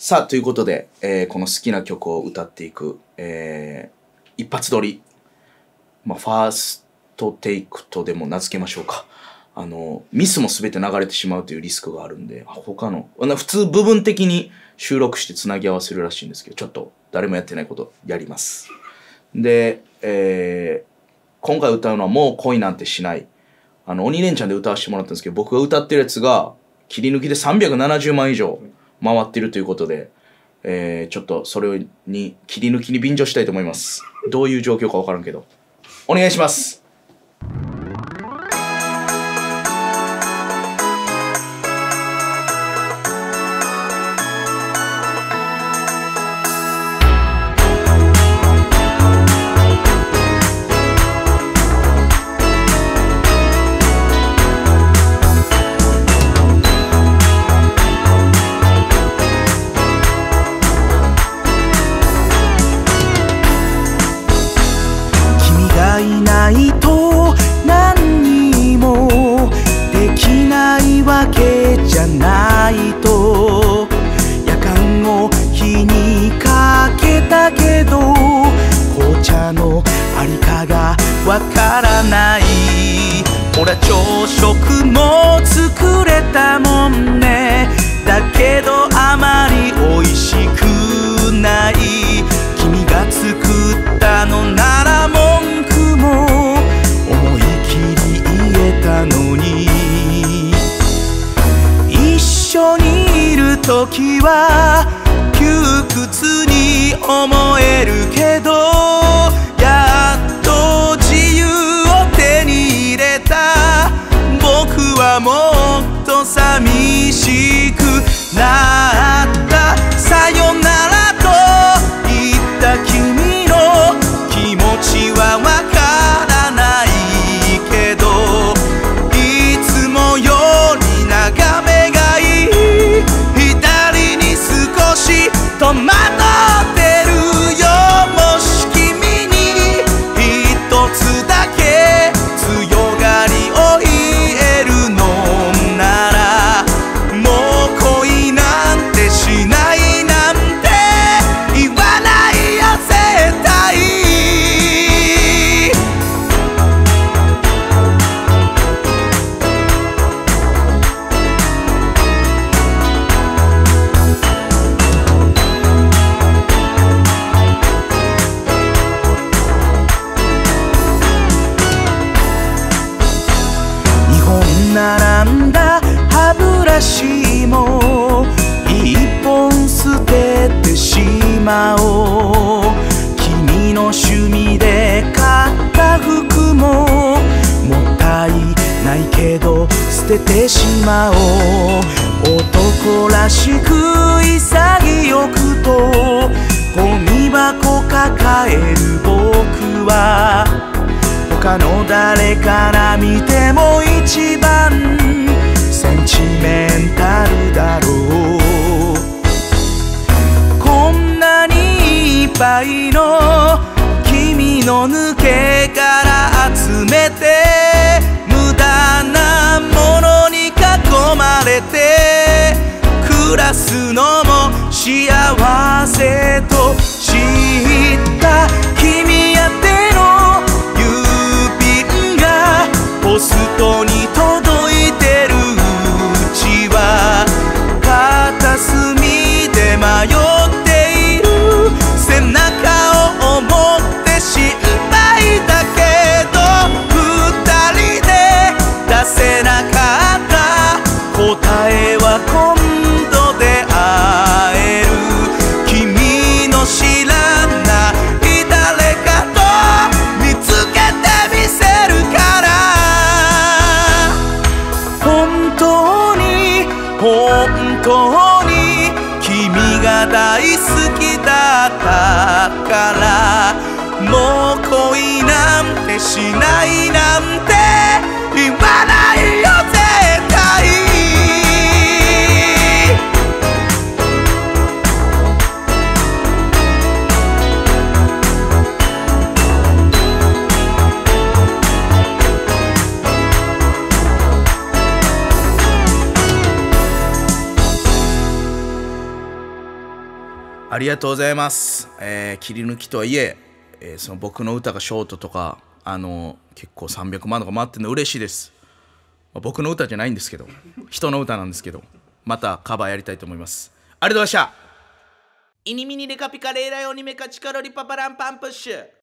さあ、ということで、この好きな曲を歌っていく、一発撮り、ファーストテイクとでも名付けましょうか。ミスも全て流れてしまうというリスクがあるんで、他の、普通部分的に収録してつなぎ合わせるらしいんですけど、ちょっと誰もやってないことやります。で、今回歌うのはもう恋なんてしない。鬼レンチャンで歌わせてもらったんですけど、僕が歌ってるやつが切り抜きで370万以上回ってるということで、ちょっとそれに切り抜きに便乗したいと思います。どういう状況かわからんけど。お願いします。 いないと何にもできないわけじゃないと夜間を火にかけたけど紅茶のありかがわからない。ほら朝食も作れたもんね。だけどあまりおいしくない。君が作ったのなら文句も思い切り言えたのに。一緒にいるときは窮屈に思えるけどやっと自由を手に入れた。僕はもっと寂しくなった。さよならと言った君の気持ちはわからないけどいつもより眺めがいい。左に少し戸惑ってるよ。もし君に一つだけ強がりを言えるのならもう恋なんてしないなんて言わないよ絶対。2本並んだ歯ブラシも1本捨ててしまおう。君の趣味で買った服ももったいないけど捨ててしまおう。男らしく潔くとゴミ箱抱える僕は他の誰から見ても一番センチメンタルだろう。こんなにいっぱいの君の抜け殻集めて無駄なものに囲まれて暮らすのも幸せと知った。君宛ての郵便がポストに届いてるうちは片隅で迷っている。背中を思って心配だけど二人で出せなかった答えは今度で会える。君の知らない誰かと見つけてみせるから。本当に本当に君が大好きだったからもう恋なんてしないなんて言わないよ絶対。 ありがとうございます。切り抜きとはいえその僕の歌がショートとか結構300万とか回ってるの嬉しいです。僕の歌じゃないんですけど、人の歌なんですけど、またカバーやりたいと思います。ありがとうございました。イニミニレカピカレーラヨニメカチカロリパパランパンプッシュ。